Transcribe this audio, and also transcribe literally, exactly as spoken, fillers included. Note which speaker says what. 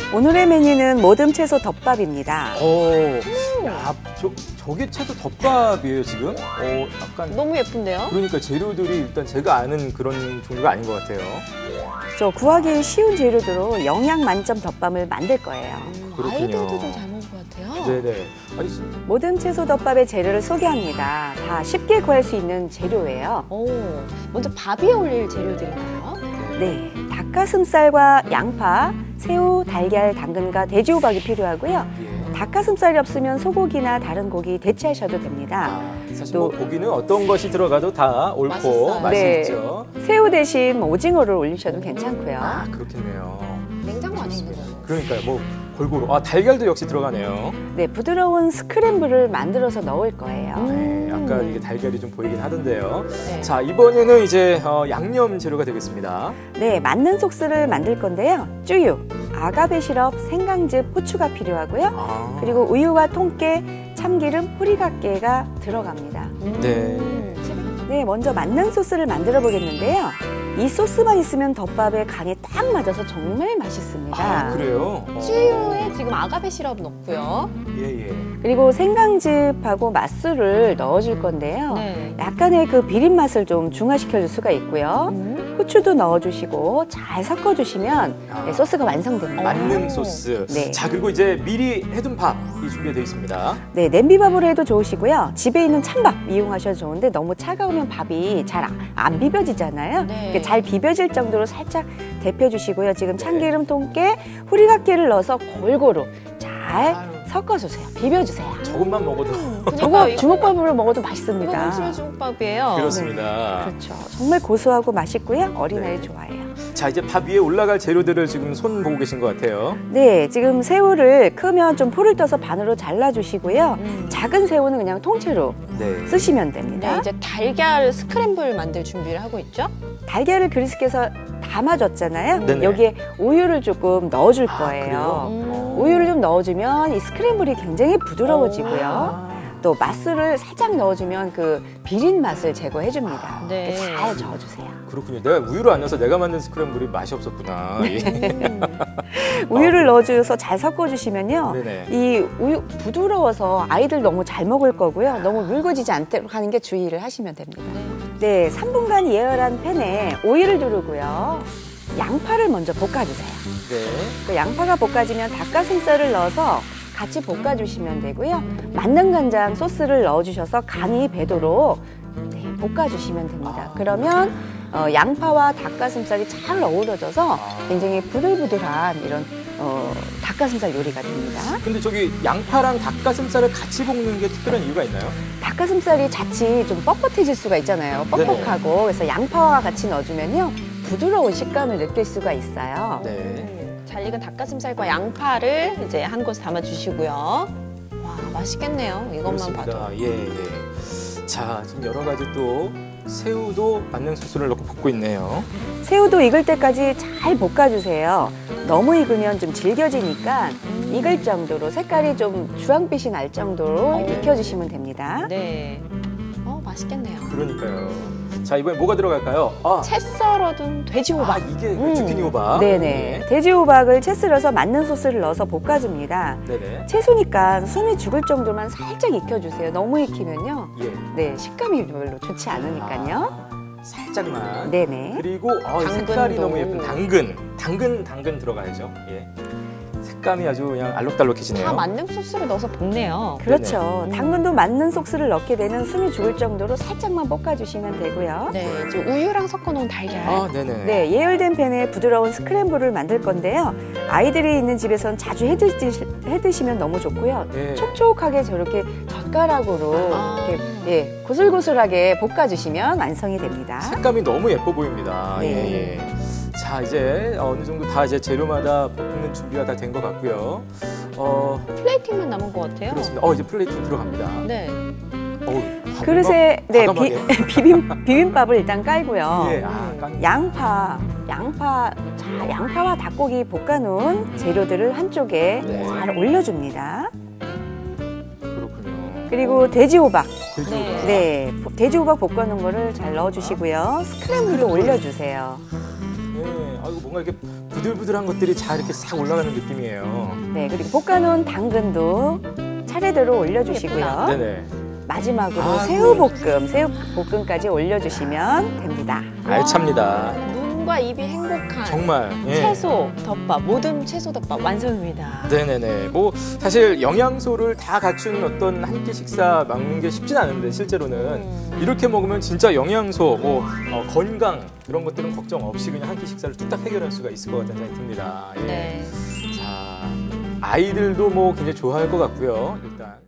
Speaker 1: 오늘의 메뉴는 모듬 채소 덮밥입니다.
Speaker 2: 오, 야, 저, 저게 채소 덮밥이에요, 지금? 어, 약간.
Speaker 3: 너무 예쁜데요?
Speaker 2: 그러니까 재료들이 일단 제가 아는 그런 종류가 아닌 것 같아요.
Speaker 1: 저 구하기 쉬운 재료들로 영양 만점 덮밥을 만들 거예요.
Speaker 3: 음,
Speaker 2: 그렇군요.
Speaker 3: 아이디어도 좀 잘 먹은 것 같아요.
Speaker 2: 네네. 아니,
Speaker 1: 모듬 채소 덮밥의 재료를 소개합니다. 다 쉽게 구할 수 있는 재료예요.
Speaker 3: 오, 먼저 밥 위에 올릴 재료들인가요?
Speaker 1: 네, 닭가슴살과 양파, 새우, 달걀, 당근과 돼지호박이 필요하고요.
Speaker 2: 예.
Speaker 1: 닭가슴살이 없으면 소고기나 다른 고기 대체하셔도 됩니다.
Speaker 2: 아, 사실
Speaker 1: 또-
Speaker 2: 뭐 고기는 어떤 것이 들어가도 다 옳고
Speaker 3: 맛있어요.
Speaker 2: 맛이
Speaker 1: 네.
Speaker 2: 있죠.
Speaker 1: 새우 대신 오징어를 올리셔도 괜찮고요.
Speaker 2: 아, 그렇겠네요.
Speaker 3: 냉장고 안에 있는 거예요.
Speaker 2: 그러니까요, 뭐 골고루. 아, 달걀도 역시 들어가네요.
Speaker 1: 네, 부드러운 스크램블을 만들어서 넣을 거예요.
Speaker 2: 네, 아까 이게 달걀이 좀 보이긴 하던데요.
Speaker 3: 네.
Speaker 2: 자, 이번에는 이제 어, 양념 재료가 되겠습니다.
Speaker 1: 네, 맞는 소스를 만들 건데요. 쭈유, 아가베 시럽, 생강즙, 후추가 필요하고요.
Speaker 2: 아,
Speaker 1: 그리고 우유와 통깨, 참기름, 호리갓깨가 들어갑니다.
Speaker 3: 음.
Speaker 2: 네.
Speaker 1: 네, 먼저 만능 소스를 만들어 보겠는데요. 이 소스만 있으면 덮밥에 간이 딱 맞아서 정말 맛있습니다.
Speaker 2: 아, 그래요? 어.
Speaker 3: 쯔유에 지금 아가베 시럽 넣고요.
Speaker 2: 예, 예.
Speaker 1: 그리고 생강즙하고 맛술을 넣어줄 건데요.
Speaker 3: 네.
Speaker 1: 약간의 그 비린 맛을 좀 중화시켜 줄 수가 있고요.
Speaker 3: 음.
Speaker 1: 후추도 넣어주시고 잘 섞어주시면
Speaker 2: 아.
Speaker 1: 네, 소스가 완성됩니다.
Speaker 2: 만능
Speaker 3: 오.
Speaker 2: 소스.
Speaker 1: 네.
Speaker 2: 자, 그리고 이제 미리 해둔 밥이 준비되어 있습니다.
Speaker 1: 네, 냄비밥으로 해도 좋으시고요. 집에 있는 찬밥 이용하셔도 좋은데 너무 차가우면 밥이 잘 안 비벼지잖아요.
Speaker 3: 네.
Speaker 1: 이렇게 잘 비벼질 정도로 살짝 데펴주시고요. 지금
Speaker 2: 네.
Speaker 1: 참기름, 통깨, 후리갓깨를 넣어서 골고루 잘
Speaker 3: 아유.
Speaker 1: 섞어주세요. 비벼주세요.
Speaker 2: 조금만 먹어도
Speaker 1: 저거 주먹밥으로 먹어도 맛있습니다.
Speaker 3: 이거 칠월 주먹밥이에요.
Speaker 2: 그렇습니다.
Speaker 1: 그렇죠. 정말 고소하고 맛있고요. 어린아이
Speaker 2: 네.
Speaker 1: 좋아해요.
Speaker 2: 자, 이제 밥 위에 올라갈 재료들을 지금 손 보고 계신 것 같아요.
Speaker 1: 네, 지금 새우를 크면 좀 포를 떠서 반으로 잘라주시고요.
Speaker 3: 음.
Speaker 1: 작은 새우는 그냥 통째로
Speaker 2: 네.
Speaker 1: 쓰시면 됩니다.
Speaker 3: 네, 이제 달걀 스크램블 만들 준비를 하고 있죠?
Speaker 1: 달걀을 그릇에서 담아줬잖아요.
Speaker 2: 네네.
Speaker 1: 여기에 우유를 조금 넣어줄
Speaker 2: 아,
Speaker 1: 거예요.
Speaker 2: 그래요?
Speaker 3: 음.
Speaker 1: 우유를 좀 넣어주면 이 스크램블이 굉장히 부드러워지고요.
Speaker 2: 아.
Speaker 1: 또 맛술을 살짝 넣어주면 그 비린 맛을 제거해줍니다.
Speaker 3: 네.
Speaker 1: 이렇게 잘 저어주세요.
Speaker 2: 그렇군요. 내가 우유를 안 넣어서 내가 만든 스크램블이 맛이 없었구나. 예.
Speaker 1: 우유를 넣어줘서 잘 섞어주시면요.
Speaker 2: 네네.
Speaker 1: 이 우유 부드러워서 아이들 너무 잘 먹을 거고요. 너무 묽어지지 않도록 하는 게 주의를 하시면 됩니다. 네, 삼 분간 예열한 팬에 오일을 두르고요. 양파를 먼저 볶아주세요.
Speaker 2: 네.
Speaker 1: 그 양파가 볶아지면 닭가슴살을 넣어서 같이 볶아주시면 되고요. 만능 간장 소스를 넣어주셔서 간이 배도록 네, 볶아주시면 됩니다. 그러면 어, 양파와 닭가슴살이 잘 어우러져서 굉장히 부들부들한 이런 어, 닭가슴살 요리가 됩니다.
Speaker 2: 근데 저기 양파랑 닭가슴살을 같이 볶는 게 특별한 이유가 있나요?
Speaker 1: 닭가슴살이 자칫 좀 뻣뻣해질 수가 있잖아요. 뻑뻑하고. 그래서 양파와 같이 넣어주면요. 부드러운 식감을 느낄 수가 있어요.
Speaker 2: 네.
Speaker 3: 음, 잘 익은 닭가슴살과 양파를 이제 한 곳 담아주시고요. 와, 맛있겠네요. 이것만
Speaker 2: 그렇습니다.
Speaker 3: 봐도.
Speaker 2: 예, 예. 자, 지금 여러 가지 또 새우도 만능 소스를 넣고 볶고 있네요.
Speaker 1: 새우도 익을 때까지 잘 볶아주세요. 너무 익으면 좀 질겨지니까 익을 정도로 색깔이 좀 주황빛이 날 정도로
Speaker 3: 네.
Speaker 1: 익혀주시면 됩니다.
Speaker 3: 네. 어, 맛있겠네요.
Speaker 2: 그러니까요. 자, 이번에 뭐가 들어갈까요? 아,
Speaker 3: 채 썰어둔 돼지호박.
Speaker 2: 아 이게 그
Speaker 1: 음.
Speaker 2: 주키니 호박.
Speaker 1: 네네. 돼지호박을 채 썰어서 만능 소스를 넣어서 볶아줍니다.
Speaker 2: 네네.
Speaker 1: 채소니까 숨이 죽을 정도만 살짝 익혀주세요. 너무 익히면요.
Speaker 2: 예.
Speaker 1: 네, 식감이 별로 좋지 않으니까요.
Speaker 2: 아, 살짝만.
Speaker 1: 네네.
Speaker 2: 그리고 어,
Speaker 3: 당근도.
Speaker 2: 색깔이 너무 예쁜 당근. 당근, 당근 들어가야죠. 예. 색감이 아주 그냥 알록달록해지네요.
Speaker 3: 다 만능 소스를 넣어서 볶네요.
Speaker 1: 그렇죠.
Speaker 3: 네네.
Speaker 1: 당근도 만능 소스를 넣게 되면 숨이 죽을 정도로 살짝만 볶아주시면 되고요.
Speaker 3: 네, 이제 우유랑 섞어놓은 달걀.
Speaker 2: 아, 네네.
Speaker 1: 네, 예열된 팬에 부드러운 스크램블을 만들 건데요. 아이들이 있는 집에선 자주 해드시, 해드시면 너무 좋고요.
Speaker 2: 예.
Speaker 1: 촉촉하게 저렇게 젓가락으로
Speaker 3: 아.
Speaker 1: 이렇게 예, 고슬고슬하게 볶아주시면 완성이 됩니다.
Speaker 2: 색감이 너무 예뻐 보입니다.
Speaker 1: 네.
Speaker 2: 예, 예. 자, 이제 어느 정도 다 이제 재료마다 볶는 준비가 다 된 것 같고요. 어,
Speaker 3: 플레이팅만 남은 것 같아요.
Speaker 2: 그렇습니다. 어, 이제 플레이팅 들어갑니다.
Speaker 3: 네.
Speaker 2: 어우, 아,
Speaker 1: 그릇에 네, 비,
Speaker 2: 과감하게.
Speaker 1: 비빔, 비빔밥을 일단 깔고요.
Speaker 2: 예, 아, 깐...
Speaker 1: 양파, 양파, 자, 양파와 닭고기 볶아놓은 재료들을 한쪽에
Speaker 2: 네.
Speaker 1: 잘 올려줍니다.
Speaker 2: 그렇군요.
Speaker 1: 그리고 돼지호박,
Speaker 2: 돼지고기.
Speaker 3: 네.
Speaker 1: 네, 돼지호박 볶아놓은 거를 잘 넣어주시고요. 스크램블도 올려주세요.
Speaker 2: 예, 아이고 뭔가 이렇게 부들부들한 것들이 잘 이렇게 싹 올라가는 느낌이에요.
Speaker 1: 네, 그리고 볶아놓은 당근도 차례대로 올려주시고요.
Speaker 2: 네네.
Speaker 1: 마지막으로
Speaker 2: 아,
Speaker 1: 새우볶음, 새우볶음까지 올려주시면 됩니다.
Speaker 2: 알찹니다.
Speaker 3: 눈과 입이 행복한
Speaker 2: 정말. 예.
Speaker 3: 채소 덮밥, 모듬 채소 덮밥 완성입니다.
Speaker 2: 네네네. 뭐 사실 영양소를 다 갖춘 어떤 한 끼 식사 먹는 게 쉽진 않은데 실제로는
Speaker 3: 음.
Speaker 2: 이렇게 먹으면 진짜 영양소, 뭐 어, 건강 이런 것들은 걱정 없이 그냥 한 끼 식사를 뚝딱 해결할 수가 있을 것 같다는 생각이 듭니다. 예.
Speaker 3: 네.
Speaker 2: 자, 아이들도 뭐 굉장히 좋아할 것 같고요. 일단.